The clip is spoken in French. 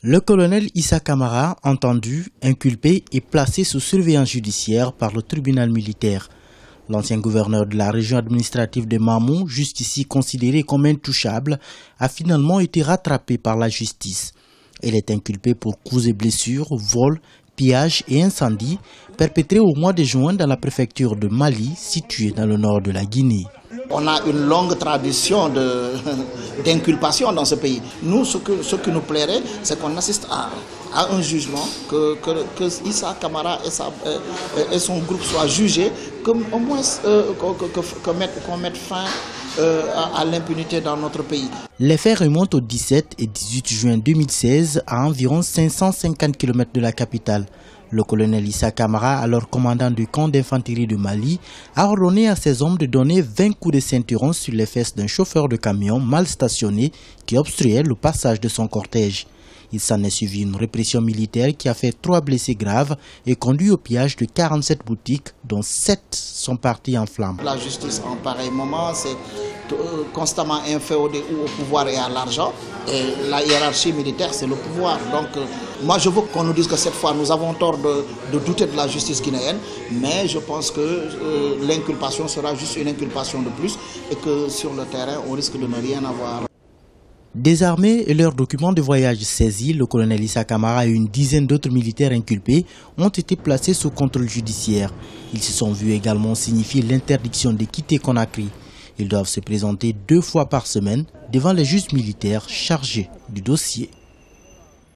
Le colonel Issa Camara, entendu, inculpé et placé sous surveillance judiciaire par le tribunal militaire. L'ancien gouverneur de la région administrative de Mamou, jusqu'ici considéré comme intouchable, a finalement été rattrapé par la justice. Il est inculpé pour coups et blessures, vol, pillage et incendie perpétrés au mois de juin dans la préfecture de Mali, située dans le nord de la Guinée. On a une longue tradition d'inculpation dans ce pays. Nous, ce qui nous plairait, c'est qu'on assiste à un jugement, que Issa Camara et son groupe soient jugés, qu'au moins qu'on mette fin à l'impunité dans notre pays. Les faits remontent au 17 et 18 juin 2016 à environ 550 km de la capitale. Le colonel Issa Camara, alors commandant du camp d'infanterie de Mali, a ordonné à ses hommes de donner 20 coups de ceinturon sur les fesses d'un chauffeur de camion mal stationné qui obstruait le passage de son cortège. Il s'en est suivi une répression militaire qui a fait 3 blessés graves et conduit au pillage de 47 boutiques, dont 7 sont parties en flammes. La justice en pareil moment, c'est constamment inféodé au pouvoir et à l'argent. Et la hiérarchie militaire, c'est le pouvoir. Donc moi, je veux qu'on nous dise que cette fois, nous avons tort de douter de la justice guinéenne. Mais je pense que l'inculpation sera juste une inculpation de plus et que sur le terrain, on risque de ne rien avoir. Désarmés et leurs documents de voyage saisis, le colonel Issa Camara et une dizaine d'autres militaires inculpés ont été placés sous contrôle judiciaire. Ils se sont vus également signifier l'interdiction de quitter Conakry. Ils doivent se présenter 2 fois par semaine devant les juges militaires chargés du dossier.